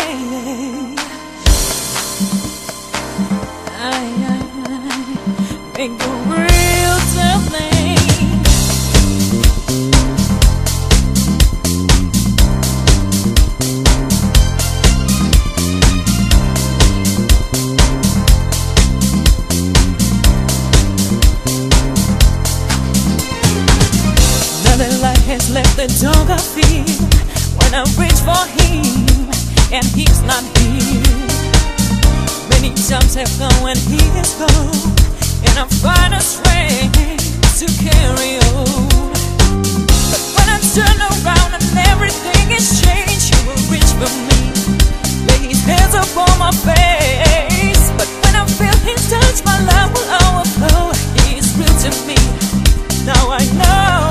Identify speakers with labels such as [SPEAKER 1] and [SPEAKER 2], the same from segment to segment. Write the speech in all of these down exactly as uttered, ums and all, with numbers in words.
[SPEAKER 1] I, I, I make a real tough thing. Another light has left the dog I feel when I reach for him and he's not here. Many times have gone when he is gone, and I find a strength to carry on. But when I turn around and everything is changed, he will reach for me, lay his hands upon my face. But when I feel his touch, my love will overflow. He is real to me, now I know.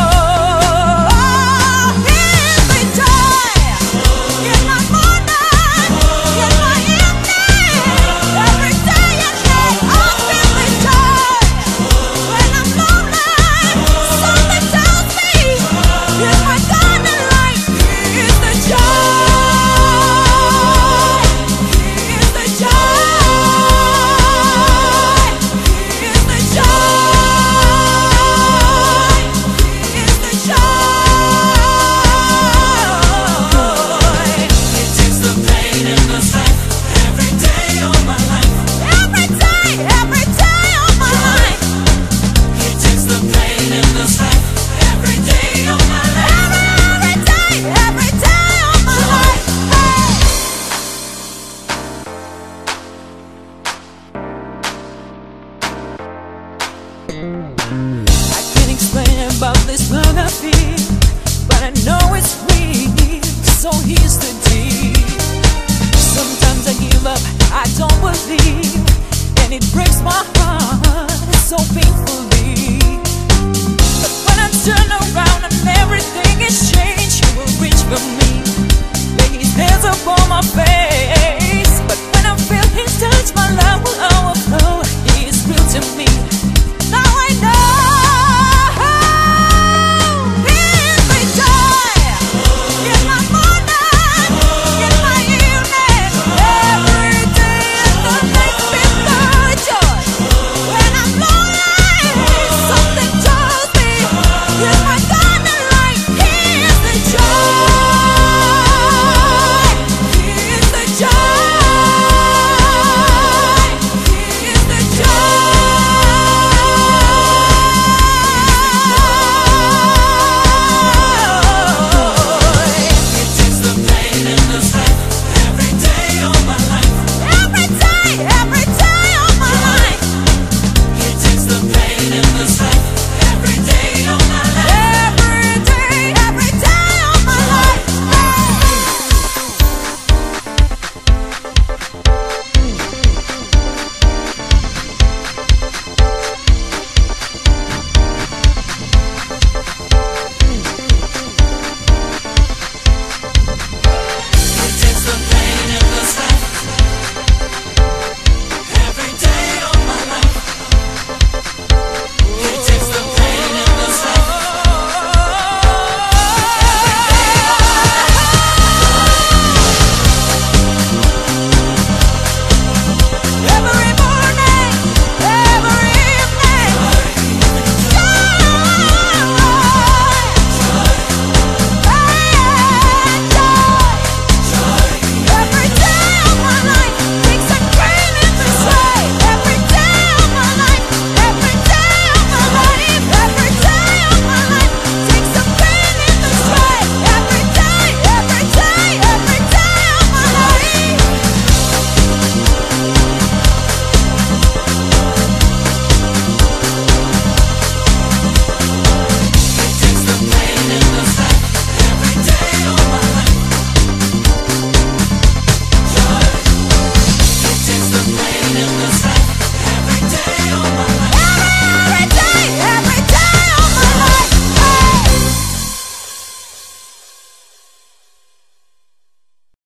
[SPEAKER 1] I can't explain about this love I feel, but I know it's real, so here's the deal. Sometimes I give up, I don't believe, and it breaks my heart so painfully. But when I turn around and everything is changed, he will reach for me, lay his hands upon my face.